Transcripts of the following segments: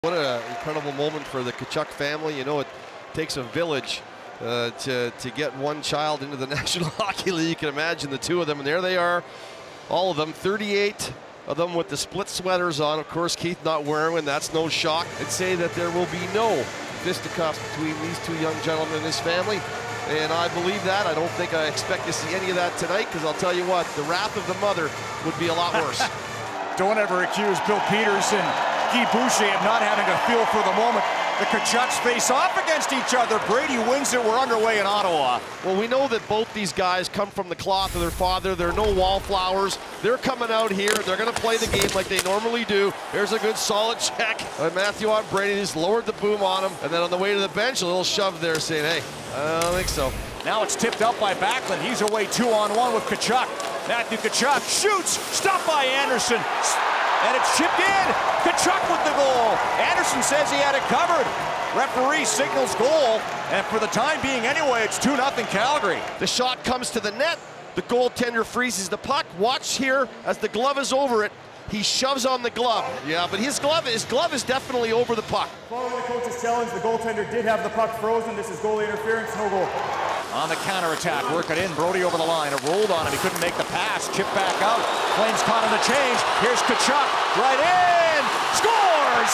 What an incredible moment for the Tkachuk family. You know, it takes a village to get one child into the National Hockey League. You can imagine the two of them, and there they are, all of them, 38 of them with the split sweaters on. Of course, Keith not wearing one, that's no shock. I'd say that there will be no fisticuffs between these two young gentlemen and his family, and I believe that. I don't think I expect to see any of that tonight, because I'll tell you what, the wrath of the mother would be a lot worse. Don't ever accuse Bill Peters and Guy Boucher of not having a feel for the moment. The Tkachuks face off against each other. Brady wins it. We're underway in Ottawa. Well, we know that both these guys come from the cloth of their father. They're no wallflowers. They're coming out here. They're going to play the game like they normally do. There's a good solid check. Matthew on Brady just lowered the boom on him. And then on the way to the bench, a little shove there saying, hey, I don't think so. Now it's tipped up by Backlund. He's away 2-on-1 with Tkachuk. Matthew Tkachuk shoots. Stopped by Anderson. And it's chipped in. Tkachuk with the goal. Anderson says he had it covered. Referee signals goal. And for the time being anyway, it's 2-0 Calgary. The shot comes to the net. The goaltender freezes the puck. Watch here as the glove is over it. He shoves on the glove. Yeah, but his glove is definitely over the puck. Following the coach's challenge, the goaltender did have the puck frozen. This is goalie interference, no goal. On the counterattack, work it in. Brody over the line. It rolled on him. He couldn't make the pass. Chip back out. Flames caught on the change. Here's Tkachuk. Right in. Scores!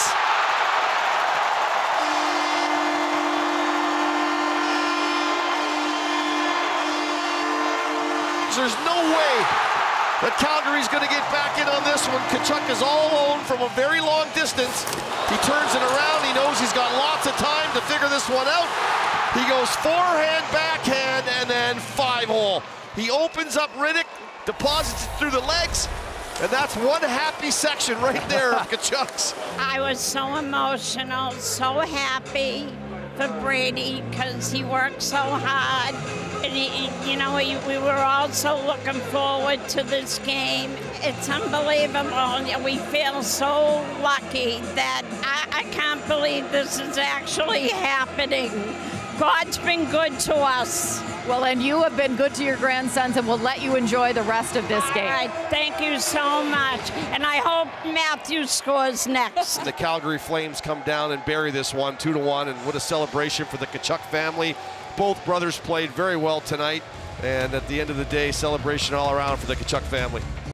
There's no way that Calgary's going to get back in on this one. Tkachuk is all alone from a very long distance. He turns it around. He knows he's got lots of time to figure this one out. He goes forehand, backhand, and then 5-hole. He opens up Riddick, deposits it through the legs, and that's one happy section right there of Tkachuk's. I was so emotional, so happy for Brady because he worked so hard. And we were also looking forward to this game. It's unbelievable. We feel so lucky that I can't believe this is actually happening. God's been good to us. Well, and you have been good to your grandsons, and we'll let you enjoy the rest of this game. All right, thank you so much. And I hope Matthew scores next. The Calgary Flames come down and bury this one 2-1, and what a celebration for the Tkachuk family. Both brothers played very well tonight, and at the end of the day, celebration all around for the Tkachuk family.